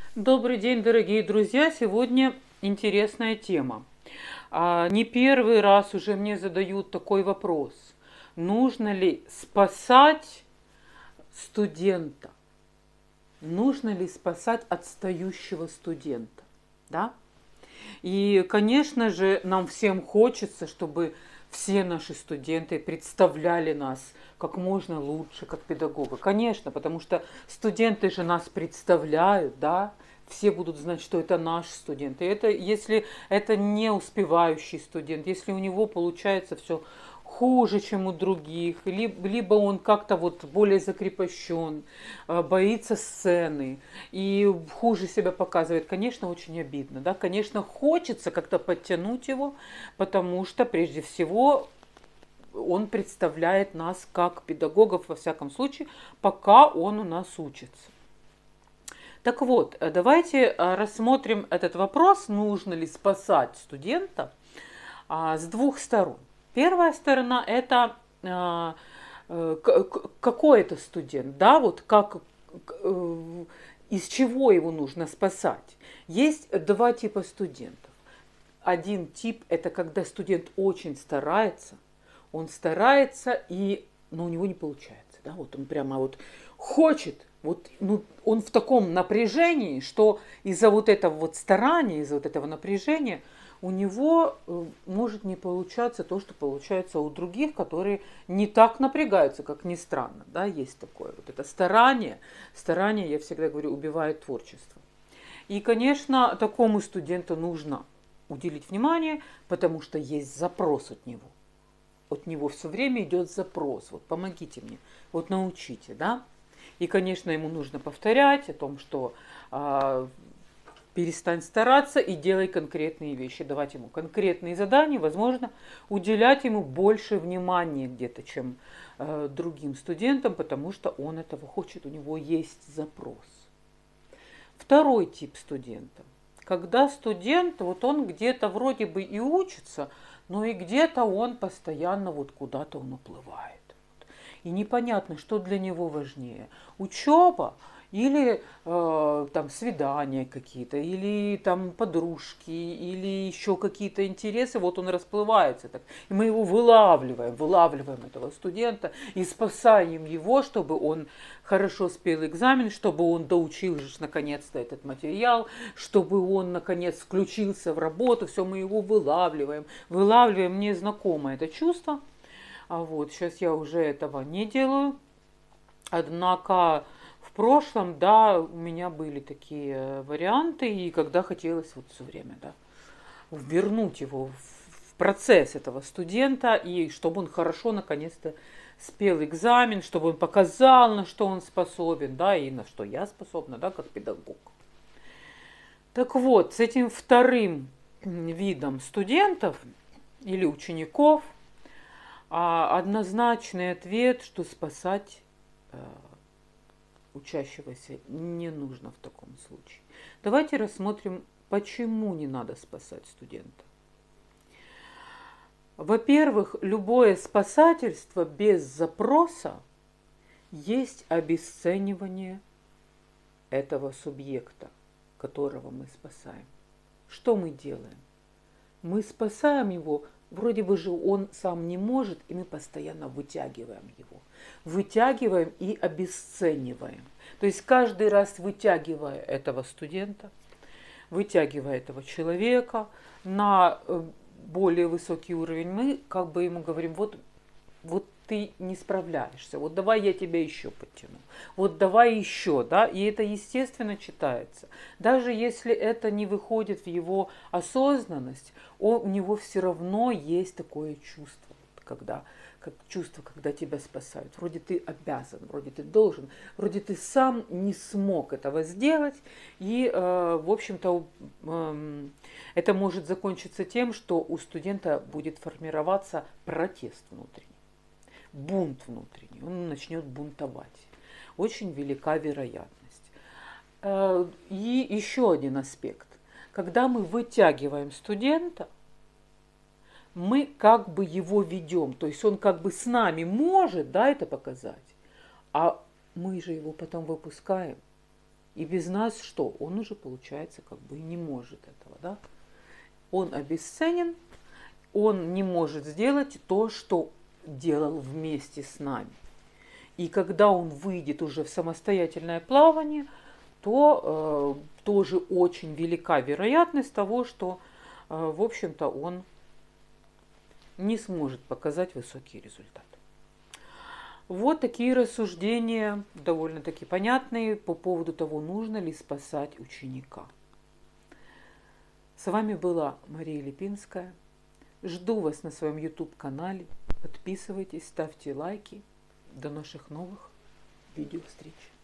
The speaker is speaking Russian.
Добрый день, дорогие друзья! Сегодня интересная тема. Не первый раз уже мне задают такой вопрос. Нужно ли спасать студента? Нужно ли спасать отстающего студента? Да? И, конечно же, нам всем хочется, чтобы все наши студенты представляли нас как можно лучше, как педагога. Конечно, потому что студенты же нас представляют, да, все будут знать, что это наш студент. И это, если это не успевающий студент, если у него получается все хуже, чем у других, либо он как-то вот более закрепощен, боится сцены и хуже себя показывает, конечно, очень обидно, да, конечно, хочется как-то подтянуть его, потому что прежде всего он представляет нас как педагогов, во всяком случае, пока он у нас учится. Так вот, давайте рассмотрим этот вопрос, нужно ли спасать студента, с двух сторон. Первая сторона – это какой это студент, да, вот как, из чего его нужно спасать. Есть два типа студентов. Один тип – это когда студент очень старается, он старается, но у него не получается, да, вот он прямо вот хочет, вот, ну, он в таком напряжении, что из-за вот этого вот старания, из-за вот этого напряжения у него может не получаться то, что получается у других, которые не так напрягаются, как ни странно, да, есть такое вот это старание, я всегда говорю, убивает творчество. И, конечно, такому студенту нужно уделить внимание, потому что есть запрос от него. От него все время идет запрос, вот помогите мне, вот научите, да. И, конечно, ему нужно повторять о том, что перестань стараться и делай конкретные вещи, давать ему конкретные задания, возможно, уделять ему больше внимания где-то, чем другим студентам, потому что он этого хочет, у него есть запрос. Второй тип студента. Когда студент, вот он где-то вроде бы и учится, но и где-то он постоянно вот куда-то он уплывает. И непонятно, что для него важнее. Учеба или там свидания какие-то, или там подружки, или еще какие-то интересы. Вот он расплывается так. И мы его вылавливаем этого студента и спасаем его, чтобы он хорошо спел экзамен, чтобы он доучил же наконец-то этот материал, чтобы он наконец включился в работу. Все, мы его вылавливаем. Мне знакомо это чувство. Вот, сейчас я уже этого не делаю. Однако в прошлом, да, у меня были такие варианты, и когда хотелось вот все время, да, вернуть его в процесс этого студента, и чтобы он хорошо наконец-то спел экзамен, чтобы он показал, на что он способен, да, и на что я способна, да, как педагог. Так вот, с этим вторым видом студентов или учеников однозначный ответ, что спасать учащегося не нужно в таком случае. Давайте рассмотрим, почему не надо спасать студента. Во-первых, любое спасательство без запроса есть обесценивание этого субъекта, которого мы спасаем. Что мы делаем? Мы спасаем его, вроде бы же он сам не может, и мы постоянно вытягиваем его. Вытягиваем и обесцениваем. То есть каждый раз вытягивая этого студента, вытягивая этого человека на более высокий уровень, мы как бы ему говорим, вот ты не справляешься, вот давай я тебя еще подтяну, вот давай еще, да, и это естественно читается. Даже если это не выходит в его осознанность, у него все равно есть такое чувство, когда тебя спасают. Вроде ты обязан, вроде ты должен, вроде ты сам не смог этого сделать. И, в общем-то, это может закончиться тем, что у студента будет формироваться протест внутренний, бунт внутренний. Он начнет бунтовать. Очень велика вероятность. И еще один аспект. Когда мы вытягиваем студента, мы как бы его ведем, то есть он как бы с нами может, да, это показать, а мы же его потом выпускаем. И без нас что? Он уже, получается, как бы не может этого, да? Он обесценен, он не может сделать то, что делал вместе с нами. И когда он выйдет уже в самостоятельное плавание, то тоже очень велика вероятность того, что, в общем-то, он не сможет показать высокий результат. Вот такие рассуждения, довольно-таки понятные, по поводу того, нужно ли спасать ученика. С вами была Мария Липинская. Жду вас на своем YouTube-канале. Подписывайтесь, ставьте лайки. До наших новых видео встреч.